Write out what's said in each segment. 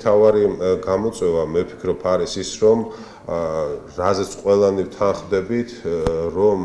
მთავარი გამოწვევა მე ვფიქრობ არის ის, რომ რაზეც ყველანი ვთანხმდებით, რომ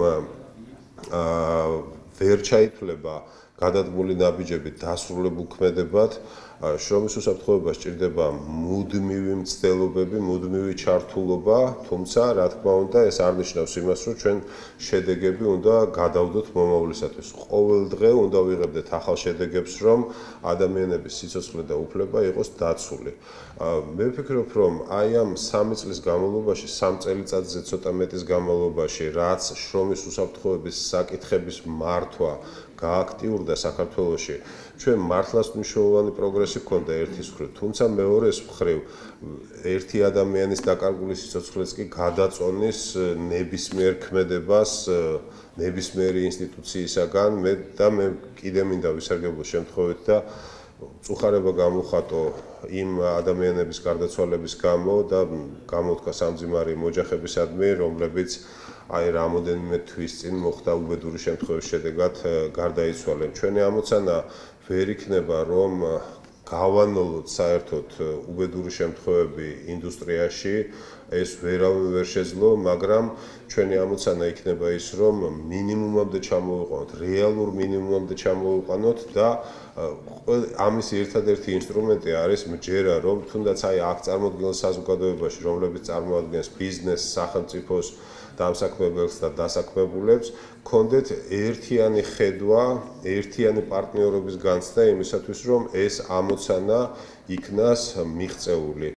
ვერ ჩაითვლება გადადგმული ნაბიჯები დასრულებულ ქმედებად, შრომის უსაფრთხოებას სჭირდება მუდმივი მცდელობები, მუდმივი ჩართულობა, თუმცა რა თქმა უნდა ეს არ ნიშნავს იმას, რომ ჩვენ შედეგები უნდა გადავდოთ მომავლისათვის. ყოველ დღე უნდა ვიღებდეთ ახალ შედეგებს, რომ ადამიანების სიცოცხლე და უფლება იყოს დაცული. მე ვფიქრობ, რომ აი ამ 3 წლის განმავლობაში, 3 წელიწადზე ცოტა მეტის განმავლობაში, რაც შრომის უსაფრთხოების საკითხების მართვა გააქტიურდა საქართველოში, ჩვენ მართლაც მნიშვნელოვანი პროგრესი ჰქონდა ერთის მხრივ, თუმცა მეორეს მხრივ ერთი ადამიანის დაკარგული სიცოცხლეც კი გადაწონის ნებისმიერ ქმედებას ნებისმიერი ინსტიტუციისაგან და მე კიდე მინდა ვისარგებლო შემთხვევით და წუხარება გამოვხატო იმ ადამიანების გარდაცვალების გამო და გამოთქვა სამძიმარი მოჯახებისადმი, რომლებიც აი რამოდენიმე თვის წინ მოხდა უბედური შემთხვევის შედეგად გარდაიცვალნენ. ჩვენი ამოცანა ვერ იქნება, რომ გავანოლოთ საერთოდ უბედური შემთხვევები ინდუსტრიაში, ეს ვერავინ ვერ შეძლო, მაგრამ ჩვენი ამოცანა იქნება ის, რომ მინიმუმამდე ჩამოვიყვანოთ, რეალურ მინიმუმამდე ჩამოვიყვანოთ და ამის ერთადერთი ინსტრუმენტი არის მჯერა, რომ თუნდაც აი აქ წარმოდგენილ საზოგადოებაში, რომლებიც წარმოადგენს ბიზნესს, სახელმწიფოს დამსაქმებელს და დასაქმებულებს, გქონდეთ ერთიანი ხედვა, ერთიანი პარტნიორობის განცდა იმისათვის, რომ ეს ამოცანა იქნას მიღწეული.